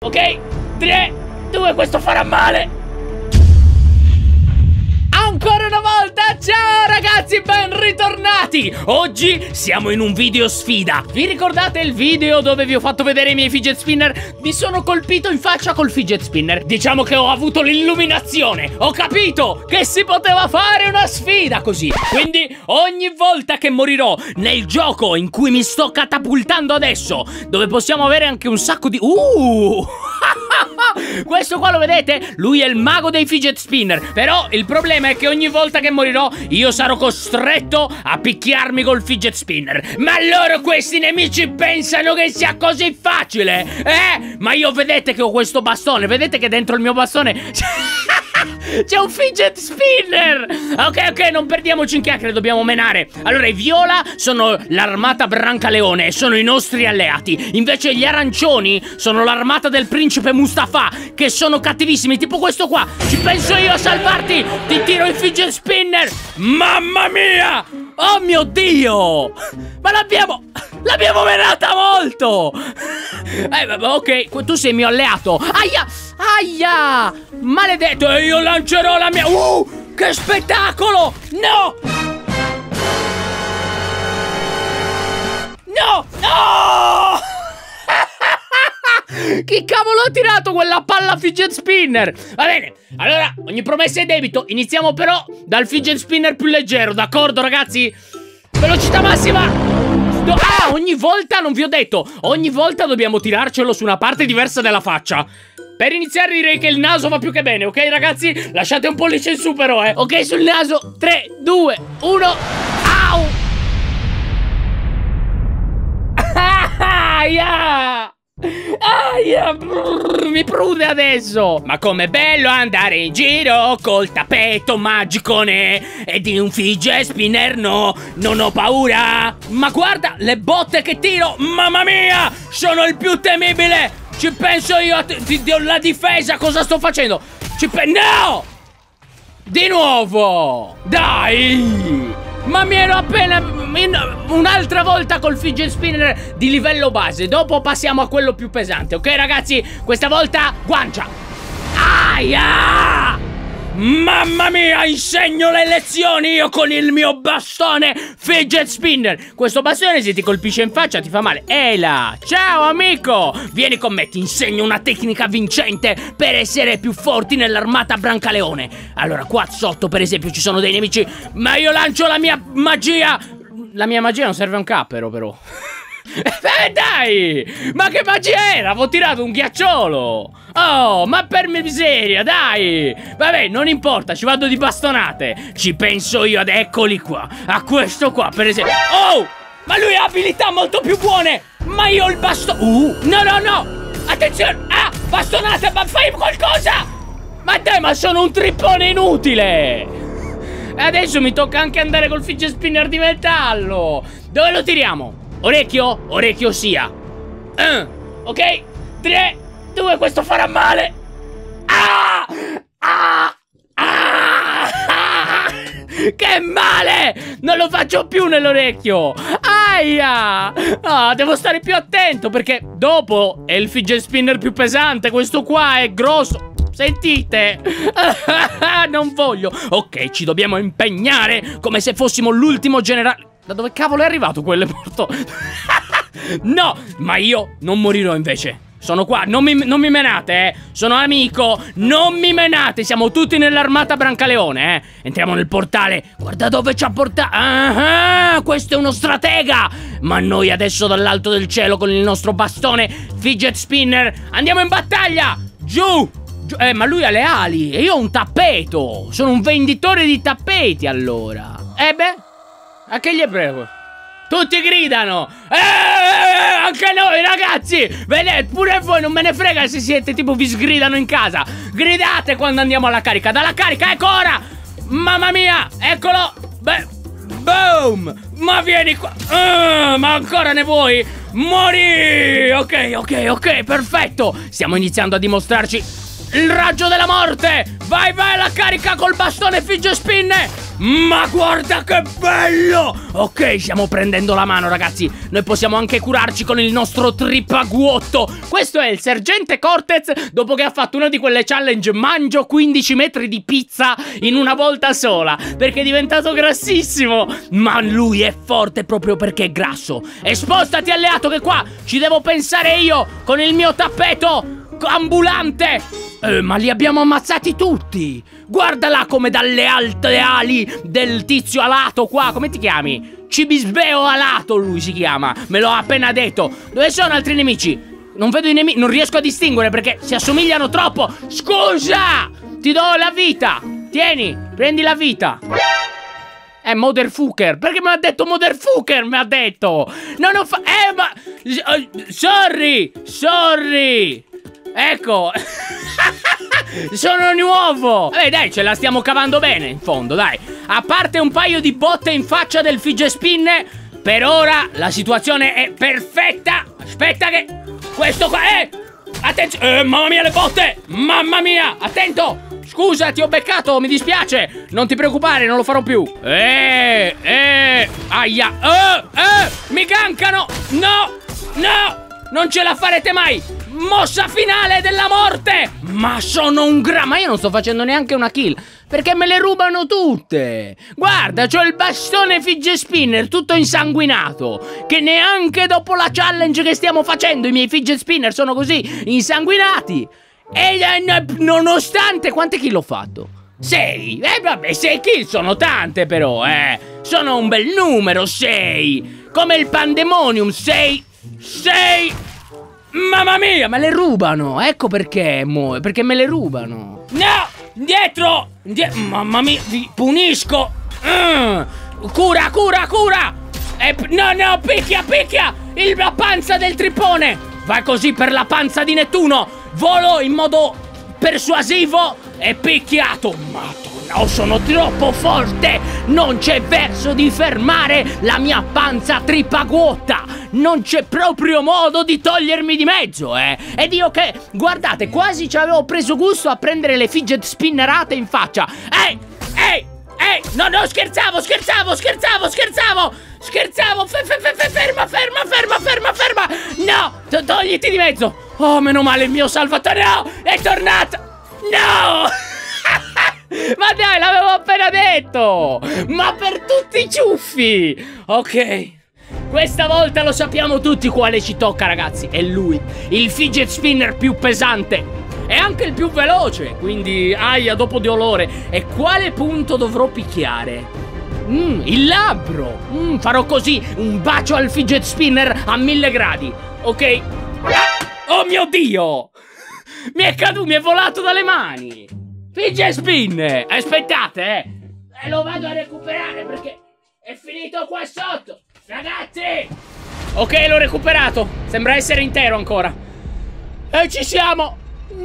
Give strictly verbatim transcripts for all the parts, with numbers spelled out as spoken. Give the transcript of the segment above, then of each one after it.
Ok, tre, due, questo farà male. Ancora una volta, ciao ragazzi, ben ritornati! Oggi siamo in un video sfida. Vi ricordate il video dove vi ho fatto vedere i miei fidget spinner? Mi sono colpito in faccia col fidget spinner. Diciamo che ho avuto l'illuminazione. Ho capito che si poteva fare una sfida così. Quindi ogni volta che morirò nel gioco in cui mi sto catapultando adesso, dove possiamo avere anche un sacco di... Uh! Questo qua lo vedete? Lui è il mago dei fidget spinner. Però il problema è che ogni volta che morirò io sarò costretto a picchiarmi col fidget spinner. Ma loro questi nemici pensano che sia così facile, eh? Ma io vedete che ho questo bastone. Vedete che dentro il mio bastone c'è un fidget spinner. Ok, ok, non perdiamoci in chiacchiere, dobbiamo menare. Allora, i viola sono l'armata Brancaleone e sono i nostri alleati. Invece gli arancioni sono l'armata del principe Mustafa, che sono cattivissimi, tipo questo qua. Ci penso io a salvarti. Ti tiro il fidget spinner. Mamma mia! Oh mio Dio! Ma l'abbiamo... l'abbiamo menata molto! Eh, vabbè, ok, tu sei mio alleato. Aia! Aia! Maledetto! E io lancerò la mia... Uh! Che spettacolo! No! No! No! Chi cavolo ha tirato quella palla fidget spinner? Va bene, allora, ogni promessa è debito. Iniziamo però dal fidget spinner più leggero, d'accordo ragazzi? Velocità massima! Ah, ogni volta, non vi ho detto, ogni volta dobbiamo tirarcelo su una parte diversa della faccia. Per iniziare direi che il naso va più che bene, ok ragazzi? Lasciate un pollice in su però, eh. Ok, sul naso, tre, due, uno. Au! Aia! Aia! Brrr, mi prude adesso! Ma com'è bello andare in giro col tappeto magicone e di un fidget spinner no, non ho paura! Ma guarda le botte che tiro! Mamma mia! Sono il più temibile! Ci penso io a ti, ti, la difesa, cosa sto facendo? Ci penso... No! Di nuovo! Dai! Ma mi ero appena... un'altra volta col fidget spinner di livello base. Dopo passiamo a quello più pesante, ok ragazzi? Questa volta guancia. Aia! Mamma mia, insegno le lezioni io con il mio bastone fidget spinner. Questo bastone se ti colpisce in faccia ti fa male. Ehi là, ciao amico, vieni con me, ti insegno una tecnica vincente per essere più forti nell'armata Brancaleone. Allora, qua sotto per esempio ci sono dei nemici, ma io lancio la mia magia. La mia magia non serve a un cappero però. Eh dai! Ma che magia era? Avevo tirato un ghiacciolo! Oh, ma per miseria, dai! Vabbè, non importa, ci vado di bastonate. Ci penso io ad eccoli qua. A questo qua, per esempio. Oh! Ma lui ha abilità molto più buone! Ma io ho il bastone... Uh! No, no, no! Attenzione! Ah! Bastonate, ma fai qualcosa! Ma te, ma sono un trippone inutile! E adesso mi tocca anche andare col fidget spinner di metallo! Dove lo tiriamo? Orecchio? Orecchio sia. uh, Ok, tre, due, questo farà male. Ah! Ah! Ah! Ah! Che male! Non lo faccio più nell'orecchio. Aia! Ah, devo stare più attento perché dopo è il fidget spinner più pesante. Questo qua è grosso. Sentite? Non voglio. Ok, ci dobbiamo impegnare come se fossimo l'ultimo generale. Da dove cavolo è arrivato quelle porto? No, ma io non morirò invece. Sono qua, non mi, non mi menate, eh. Sono amico, non mi menate. Siamo tutti nell'armata Brancaleone, eh. Entriamo nel portale. Guarda dove ci ha portato. Ah, questo è uno stratega. Ma noi adesso dall'alto del cielo con il nostro bastone fidget spinner andiamo in battaglia. Giù. Giù. Eh, ma lui ha le ali e io ho un tappeto. Sono un venditore di tappeti allora. Eh beh, a che gli prego? Tutti gridano. Eh, anche noi ragazzi. Vedete, pure voi non me ne frega se siete tipo vi sgridano in casa. Gridate quando andiamo alla carica. Dalla carica, ecco ora. Mamma mia, eccolo. Beh, boom. Ma vieni qua. uh, Ma ancora ne vuoi? Morì. Ok, ok, ok, perfetto. Stiamo iniziando a dimostrarci il raggio della morte. Vai, vai, la carica col bastone fidget spinner. Ma guarda che bello! Ok, stiamo prendendo la mano, ragazzi. Noi possiamo anche curarci con il nostro tripaguotto. Questo è il sergente Cortez dopo che ha fatto una di quelle challenge mangio quindici metri di pizza in una volta sola, perché è diventato grassissimo. Ma lui è forte proprio perché è grasso. E spostati, alleato, che qua ci devo pensare io con il mio tappeto ambulante. Eh, ma li abbiamo ammazzati tutti. Guarda là come dalle alte ali del tizio alato qua. Come ti chiami? Cibisbeo alato lui si chiama. Me l'ho appena detto. Dove sono altri nemici? Non vedo i nemici. Non riesco a distinguere perché si assomigliano troppo. Scusa! Ti do la vita. Tieni, prendi la vita. È Motherfucker. Perché mi ha detto Motherfucker? Mi ha detto. Non ho fa... Eh ma... Sorry. Sorry. Ecco. Sono nuovo. Vabbè dai, ce la stiamo cavando bene in fondo, dai. A parte un paio di botte in faccia del fidget spinner, per ora la situazione è perfetta. Aspetta che questo qua è... Attenzione. eh, Mamma mia le botte. Mamma mia. Attento. Scusa, ti ho beccato, mi dispiace. Non ti preoccupare, non lo farò più. Eh, eh, aia. Eh, eh, mi gankano. No, no, non ce la farete mai. Mossa finale della morte. Ma sono un gra... Ma io non sto facendo neanche una kill, perché me le rubano tutte. Guarda, c'ho il bastone fidget spinner tutto insanguinato, che neanche dopo la challenge che stiamo facendo i miei fidget spinner sono così insanguinati. E eh, nonostante... Quante kill ho fatto? Sei. Eh vabbè, sei kill sono tante però, eh. Sono un bel numero, sei. Come il pandemonium, sei. Sei. Mamma mia, me le rubano. Ecco perché, mo, perché me le rubano. No, dietro, dietro. Mamma mia, ti punisco. mm. Cura, cura, cura. E, no, no, picchia, picchia. Il, la panza del tripone. Vai così per la panza di Nettuno. Volo in modo persuasivo e picchiato. Madonna, oh, sono troppo forte. Non c'è verso di fermare la mia panza tripaguotta. Non c'è proprio modo di togliermi di mezzo, eh. Ed io che, guardate, quasi ci avevo preso gusto a prendere le fidget spinnerate in faccia. Ehi, ehi, ehi, no, no, scherzavo, scherzavo, scherzavo, scherzavo. Scherzavo, fe, fe, fe, fe, ferma, ferma, ferma, ferma, ferma. No, to togliti di mezzo. Oh, meno male, il mio salvatore, no, è tornato. No. Ma dai, l'avevo appena detto. Ma per tutti i ciuffi. Ok, questa volta lo sappiamo tutti quale ci tocca, ragazzi. È lui, il fidget spinner più pesante e anche il più veloce. Quindi, aia, dopo dolore. E quale punto dovrò picchiare? Mm, il labbro. mm, Farò così, un bacio al fidget spinner a mille gradi. Ok. ah, Oh mio Dio. Mi è caduto, mi è volato dalle mani. Fidget spinner. Aspettate, eh E lo vado a recuperare perché è finito qua sotto, ragazzi. Ok, l'ho recuperato. Sembra essere intero ancora. E ci siamo.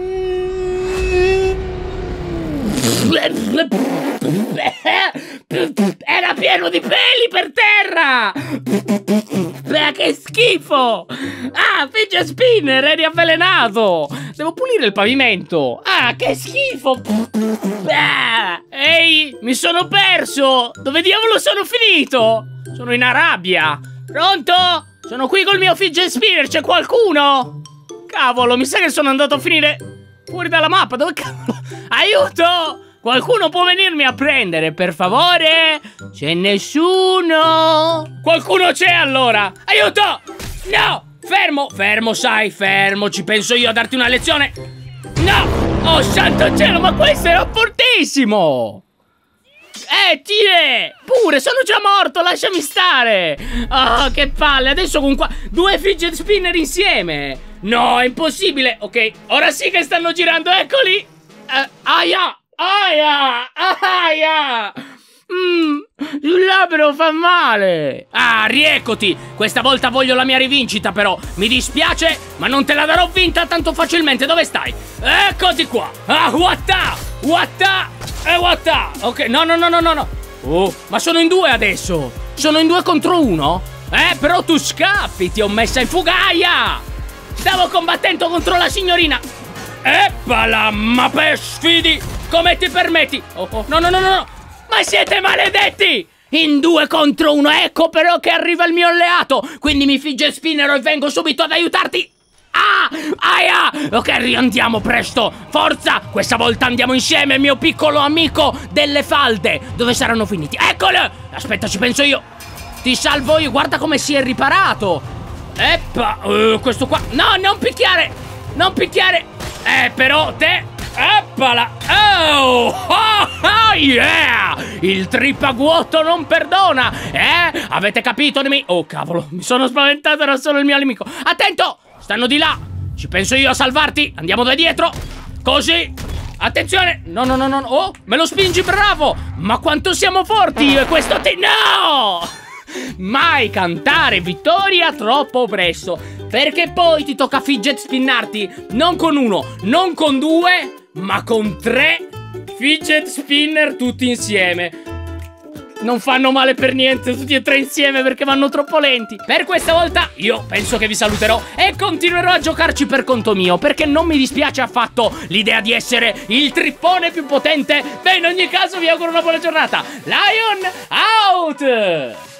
Era pieno di peli per terra. Beh, che schifo. Ah, fidget spinner, eri avvelenato. Devo pulire il pavimento. Ah, che schifo. Beh, ehi, mi sono perso. Dove diavolo sono finito? Sono in Arabia. Pronto? Sono qui col mio fidget spinner, c'è qualcuno? Cavolo, mi sa che sono andato a finire fuori dalla mappa. Dove cavolo? Aiuto! Qualcuno può venirmi a prendere, per favore? C'è nessuno? Qualcuno c'è allora? Aiuto! No! Fermo, fermo, sai, fermo. Ci penso io a darti una lezione. No! Oh, santo cielo, ma questo era fortissimo! Eh, tire! Pure, sono già morto, lasciami stare! Oh, che palle, adesso con qua... Due fidget spinner insieme! No, è impossibile! Ok, ora sì che stanno girando, eccoli! Eh, aia! Aia! Aia! Mmm, il labbro fa male! Ah, rieccoti! Questa volta voglio la mia rivincita, però. Mi dispiace, ma non te la darò vinta tanto facilmente. Dove stai? Eccoti qua! Ah, watta! Watta! E watta! Ok, no, no, no, no, no, no! Oh, ma sono in due adesso! Sono in due contro uno? Eh, però tu scappi! Ti ho messa in fugaia! Stavo combattendo contro la signorina! Eppala, ma per sfidi, come ti permetti? Oh, oh, no, no, no, no, no, ma siete maledetti! In due contro uno, ecco però che arriva il mio alleato, quindi mi fidget spinner e vengo subito ad aiutarti. Ah, aia, ok, riandiamo presto, forza, questa volta andiamo insieme, mio piccolo amico delle falde. Dove saranno finiti? Eccolo, aspetta, ci penso io. Ti salvo io, guarda come si è riparato. Eppa, uh, questo qua, no, non picchiare, non picchiare. Eh, però te, eppala, oh, oh, oh yeah, il trippaguotto non perdona, eh, avete capito? Oh, cavolo, mi sono spaventato, era solo il mio nemico. Attento, stanno di là, ci penso io a salvarti, andiamo da dietro, così, attenzione, no, no, no, no, oh, me lo spingi, bravo, ma quanto siamo forti io e questo te, no! Mai cantare vittoria troppo presto, perché poi ti tocca fidget spinnarti non con uno, non con due, ma con tre fidget spinner tutti insieme. Non fanno male per niente tutti e tre insieme perché vanno troppo lenti. Per questa volta io penso che vi saluterò e continuerò a giocarci per conto mio, perché non mi dispiace affatto l'idea di essere il trippone più potente. Beh, in ogni caso vi auguro una buona giornata. Lion out!